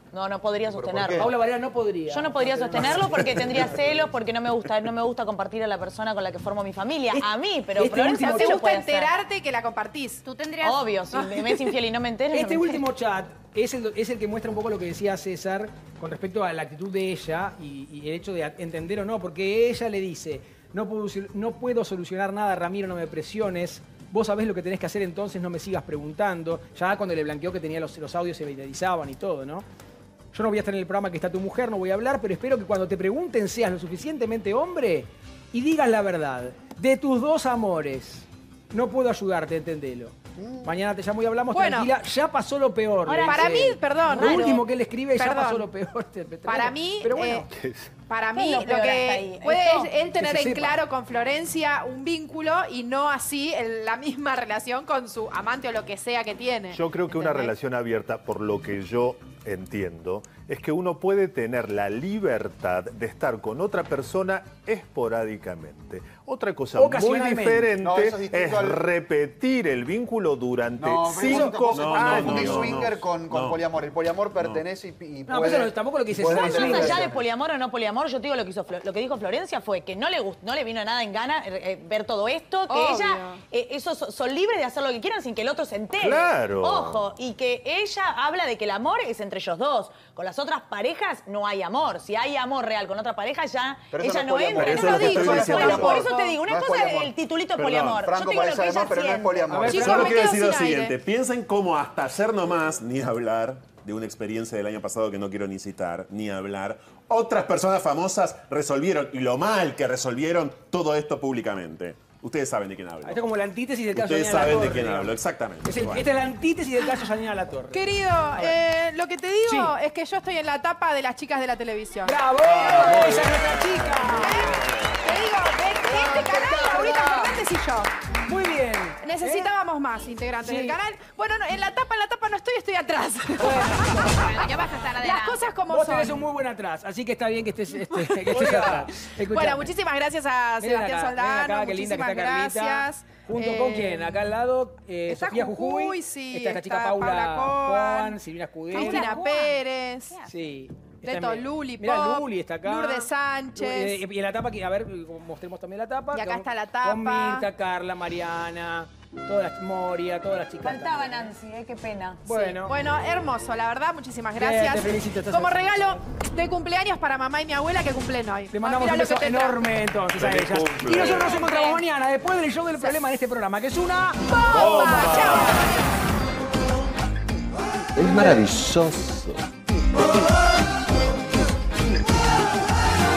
No, no podría sostenerlo. Paula Varela no podría. Yo no podría sostenerlo porque tendría celos, porque no me gusta, no me gusta compartir a la persona con la que formo mi familia. A mí, pero este Florencia último sí te lo gusta puede hacer. enterarte que la compartís. Tú tendrías... Obvio, si me es infiel y no me entero. Este no me último chat es el, es el que muestra un poco lo que decía César con respecto a la actitud de ella y, y el hecho de entender o no, porque ella le dice, no puedo, no puedo solucionar nada, Ramiro, no me presiones. Vos sabés lo que tenés que hacer, entonces no me sigas preguntando. Ya cuando le blanqueó que tenía los, los audios se viralizaban y todo, ¿no? Yo no voy a estar en el programa que está tu mujer, no voy a hablar, pero espero que cuando te pregunten seas lo suficientemente hombre y digas la verdad. De tus dos amores, no puedo ayudarte, entendelo. Mañana te llamo y hablamos, Bueno. tranquila. Ya pasó lo peor. Ahora, le para dice. mí, perdón, Lo raro. último que él escribe, ya Perdón. pasó lo peor. Para mí, Pero bueno. eh, para ¿Qué mí, es lo lo peor hasta que ahí? puede Esto. es él tener Que se en sepa. claro con Florencia un vínculo y no así el- la misma relación con su amante o lo que sea que tiene. Yo creo que una ¿Entendés? relación abierta, por lo que yo entiendo, es que uno puede tener la libertad de estar con otra persona esporádicamente. Otra cosa muy Ocasionalmente. diferente No, eso es es, distinto al- repetir el vínculo durante No, pero cinco vos no, años. confundís no, no, swinger con, con no. poliamor. El poliamor pertenece y, y No, puede... pero eso no- tampoco lo que dice puede César, Más tener allá de relaciones. poliamor o no poliamor, yo te digo lo que hizo Flo- lo que dijo Florencia fue que no le gustó, no le vino nada en gana eh, eh, ver todo esto, que Obvio. ella, eh, esos so- son libres de hacer lo que quieran sin que el otro se entere. Claro. Ojo, y que ella habla de que el amor es entre ellos dos. Con las otras parejas no hay amor. Si hay amor real con otra pareja, ya Pero eso ella no no, es poliamor. entra. Eso es lo que estoy Por eso- diciendo. por eso te digo, una No es cosa es poliamor. el titulito de Perdón, poliamor. Franco yo te digo lo parece que ella amor, pero no es siente. poliamor. A ver, Chicos, Solo me quiero quedo decir lo sin aire. siguiente. Piensen cómo hasta ayer nomás, ni hablar de una experiencia del año pasado que no quiero ni citar, ni hablar, otras personas famosas resolvieron, y lo mal que resolvieron, todo esto públicamente. Ustedes saben de quién hablo. Esto es como la antítesis del caso Ustedes Janina saben de Latorre, quién digamos. hablo, exactamente. Es el- Bueno. esta es la antítesis del caso Janina Latorre. Querido, eh, lo que te digo Sí. es que yo estoy en la tapa de las chicas de la televisión. ¡Bravo! ¡Esa es nuestra chica! Te digo, de, de este canal, Laurita Fernández y yo. Muy bien. Necesitábamos más integrantes Sí. del canal. Bueno, no, en la tapa, en la tapa no estoy, estoy atrás. Bueno, ya vas a estar adelante. Las cosas como Vos son. tenés un muy buen atrás, así que está bien que estés, este, que estés atrás. Escuchame. Bueno, muchísimas gracias a Miren Sebastián acá, Soldano. miren acá, qué linda que muchísimas está Carlita. gracias. ¿Junto Eh, con quién? Acá al lado, eh, está Sofía Jujuy, Jujuy. sí, Está esta chica está Paula, Paula Coban, Coban, Silvina Escudero. Cristina Pérez. Sí. Leto Está- Luli Mirá, Pop, Luli está acá. Lourdes Sánchez. Eh, Y en la tapa, que, a ver, mostremos también la tapa. Y acá Con- está la tapa. Con Mirta, Carla, Mariana, todas las, Moria, todas las chicas. Faltaba también. Nancy, eh, qué pena. Bueno. Sí. Bueno, hermoso, la verdad, muchísimas Bien, gracias. te felicito, estás Como hermosa. regalo de cumpleaños para mamá y mi abuela que cumplen hoy. Le mandamos Ah, un mirá lo beso que te trajo. enorme entonces a Feliz ellas. cumple. Y nosotros nos encontramos mañana después del show del problema de este programa, que es una ¡Bomba! ¡Chao! Es maravilloso.